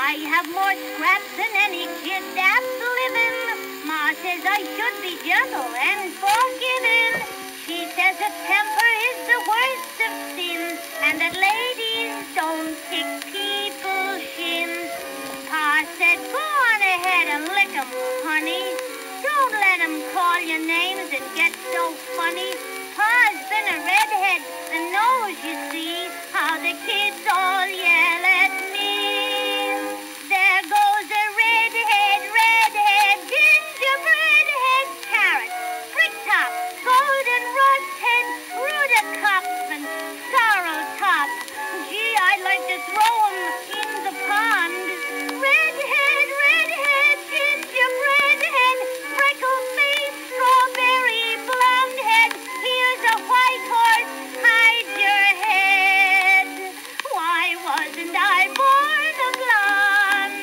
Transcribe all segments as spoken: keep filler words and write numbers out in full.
I have more scraps than any kid that's living. Ma says I should be gentle and forgiving. She says that temper is the worst of sins, and that ladies don't kick people's shins. Pa said, go on ahead and lick 'em, honey. Don't let 'em call you names and get so funny. Pa's been a redhead and knows, you see, how the kids all yell at me. There goes a redhead, redhead, gingerbread head, carrot, brick top, golden rust head, Rhoda cup, and sorrow top. Gee, I'd like to throw 'em in the pond. Redhead, redhead, gingerbread head, freckle face, strawberry blonde head. Here's a white horse, hide your head. Why wasn't I born a blonde?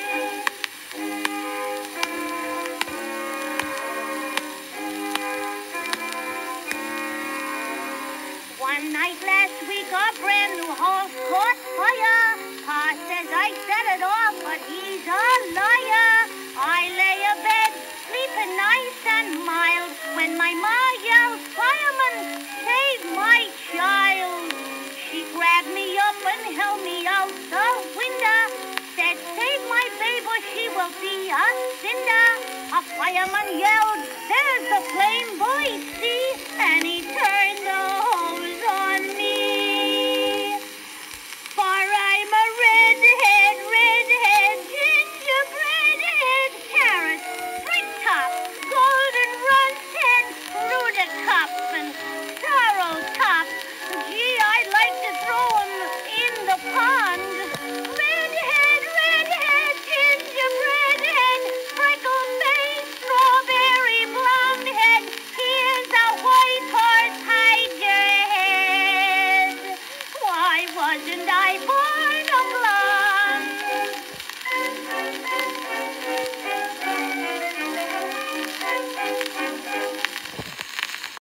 One night last week, our brand new house caught fire. Pa says I set it off, but he's a liar. I lay abed, sleeping nice and mild, when my ma yells, fireman, save my child. She grabbed me up and held me out the window, said, save my babe or she will be a cinder. A fireman yelled, there's the flame, boys, see, and he turned the hose on me. For I'm a redhead, redhead, gingerbread head, carrot, brick top, golden rust head, Rhoda cup, and sorrow top. Gee, I'd like to throw 'em in the pond. Redhead, redhead, gingerbread head, freckle face, strawberry blonde head. Here's a white horse, hide your head. Why wasn't I born?